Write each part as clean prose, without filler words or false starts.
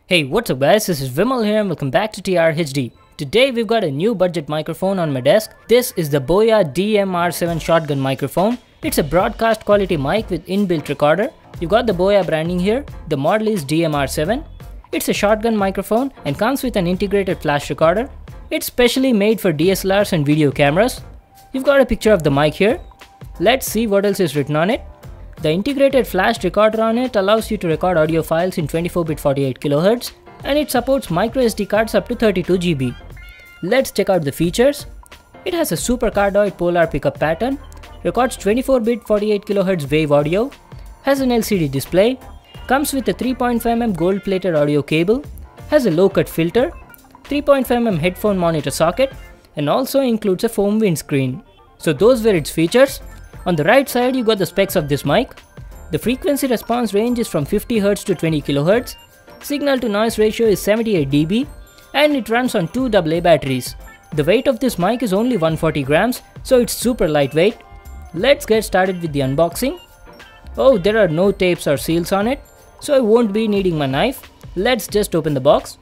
Hey, what's up guys, this is Vimal here and welcome back to TRHD. Today we've got a new budget microphone on my desk. This is the BOYA BY-DMR7 shotgun microphone. It's a broadcast quality mic with inbuilt recorder. You've got the BOYA branding here. The model is DMR7. It's a shotgun microphone and comes with an integrated flash recorder. It's specially made for DSLRs and video cameras. You've got a picture of the mic here. Let's see what else is written on it. The integrated flash recorder on it allows you to record audio files in 24-bit 48 kHz and it supports microSD cards up to 32 GB. Let's check out the features. It has a super cardioid polar pickup pattern, records 24-bit 48 kHz wave audio, has an LCD display, comes with a 3.5mm gold-plated audio cable, has a low-cut filter, 3.5mm headphone monitor socket, and also includes a foam windscreen. So those were its features. On the right side you got the specs of this mic. The frequency response range is from 50 Hz to 20 kHz, signal to noise ratio is 78 dB, and it runs on 2 AA batteries. The weight of this mic is only 140 grams, so it's super lightweight. Let's get started with the unboxing. Oh, there are no tapes or seals on it, so I won't be needing my knife. Let's just open the box.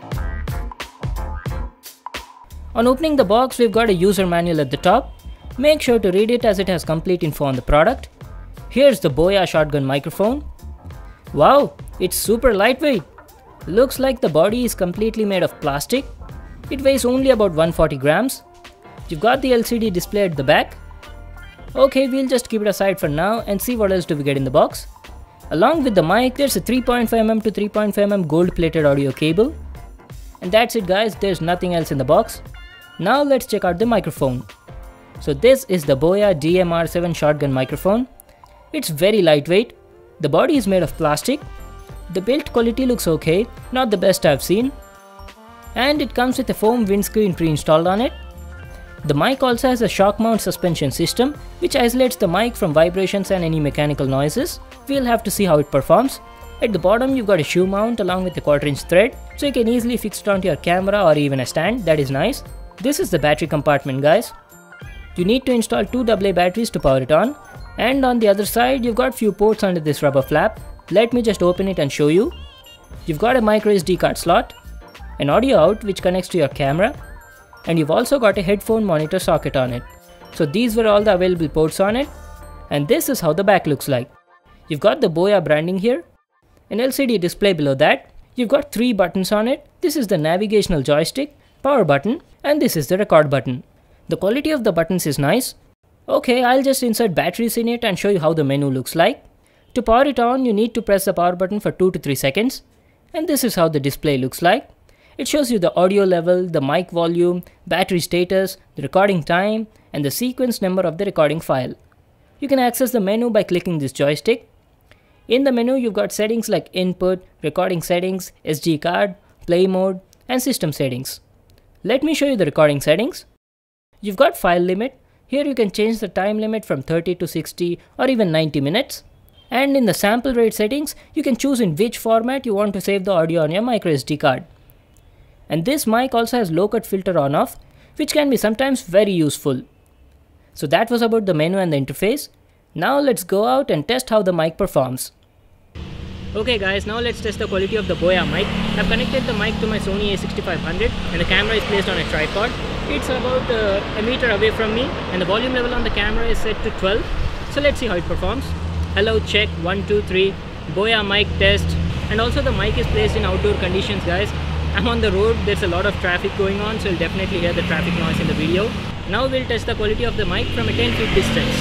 On opening the box, we've got a user manual at the top. Make sure to read it as it has complete info on the product. Here's the BOYA shotgun microphone. Wow, it's super lightweight. Looks like the body is completely made of plastic. It weighs only about 140 grams. You've got the LCD display at the back. Okay, we'll just keep it aside for now and see what else do we get in the box. Along with the mic, there's a 3.5mm to 3.5mm gold-plated audio cable. And that's it guys, there's nothing else in the box. Now let's check out the microphone. So this is the BOYA BY-DMR7 shotgun microphone. It's very lightweight. The body is made of plastic. The build quality looks okay, not the best I've seen. And it comes with a foam windscreen pre-installed on it. The mic also has a shock mount suspension system which isolates the mic from vibrations and any mechanical noises. We'll have to see how it performs. At the bottom you've got a shoe mount along with a 1/4-inch thread, so you can easily fix it onto your camera or even a stand. That is nice. This is the battery compartment guys. You need to install 2 AA batteries to power it on, and on the other side you've got few ports under this rubber flap. Let me just open it and show you. You've got a microSD card slot, an audio out which connects to your camera, and you've also got a headphone monitor socket on it. So these were all the available ports on it, and this is how the back looks like. You've got the BOYA branding here, an LCD display below that. You've got 3 buttons on it. This is the navigational joystick, power button, and this is the record button. The quality of the buttons is nice. Okay, I'll just insert batteries in it and show you how the menu looks like. To power it on, you need to press the power button for 2 to 3 seconds. And this is how the display looks like. It shows you the audio level, the mic volume, battery status, the recording time, and the sequence number of the recording file. You can access the menu by clicking this joystick. In the menu, you've got settings like input, recording settings, SD card, play mode, and system settings. Let me show you the recording settings. You've got file limit. Here you can change the time limit from 30 to 60 or even 90 minutes. And in the sample rate settings, you can choose in which format you want to save the audio on your microSD card. And this mic also has low cut filter on off, which can be sometimes very useful. So that was about the menu and the interface. Now let's go out and test how the mic performs. Okay guys, now let's test the quality of the BOYA mic. I've connected the mic to my Sony a6500 and the camera is placed on a tripod. It's about a meter away from me and the volume level on the camera is set to 12. So let's see how it performs. Hello, check, 1, 2, 3, BOYA mic test. And also the mic is placed in outdoor conditions guys. I'm on the road, there's a lot of traffic going on, so you'll definitely hear the traffic noise in the video. Now we'll test the quality of the mic from a 10 feet distance.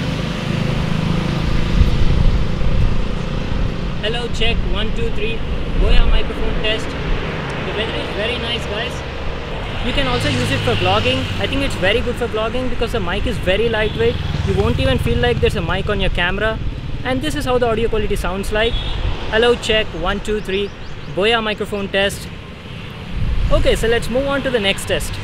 Hello, check, 1, 2, 3, BOYA microphone test. The weather is very nice guys. You can also use it for vlogging. I think it's very good for vlogging because the mic is very lightweight. You won't even feel like there's a mic on your camera. And this is how the audio quality sounds like. Hello, check, 1, 2, 3, BOYA microphone test. Okay, so let's move on to the next test.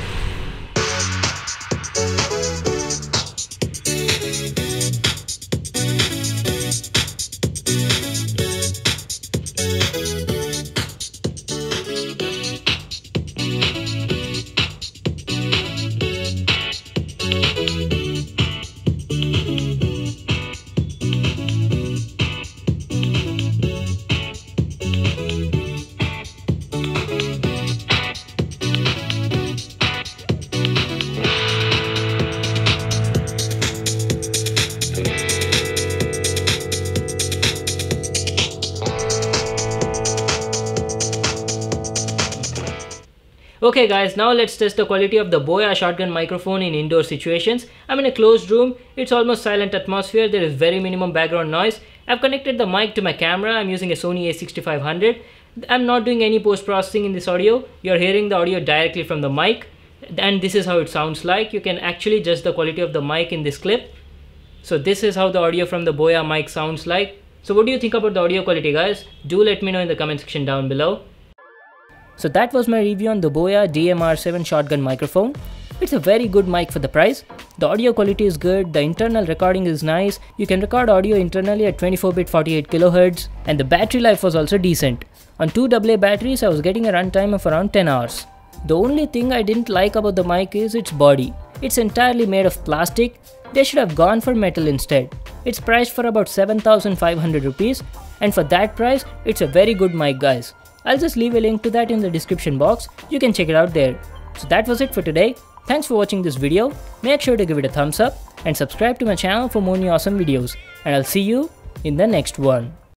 Okay guys, now let's test the quality of the BOYA shotgun microphone in indoor situations. I'm in a closed room, it's almost silent atmosphere, there is very minimum background noise. I've connected the mic to my camera, I'm using a Sony a6500. I'm not doing any post-processing in this audio, you're hearing the audio directly from the mic. And this is how it sounds like. You can actually judge the quality of the mic in this clip. So this is how the audio from the BOYA mic sounds like. So what do you think about the audio quality guys? Do let me know in the comment section down below. So that was my review on the BOYA DMR7 shotgun microphone. It's a very good mic for the price. The audio quality is good, the internal recording is nice, you can record audio internally at 24-bit 48 kHz, and the battery life was also decent. On 2 AA batteries I was getting a runtime of around 10 hours. The only thing I didn't like about the mic is its body. It's entirely made of plastic. They should have gone for metal instead. It's priced for about 7,500 rupees, and for that price it's a very good mic guys. I'll just leave a link to that in the description box, you can check it out there. So that was it for today. Thanks for watching this video, make sure to give it a thumbs up and subscribe to my channel for more new awesome videos, and I'll see you in the next one.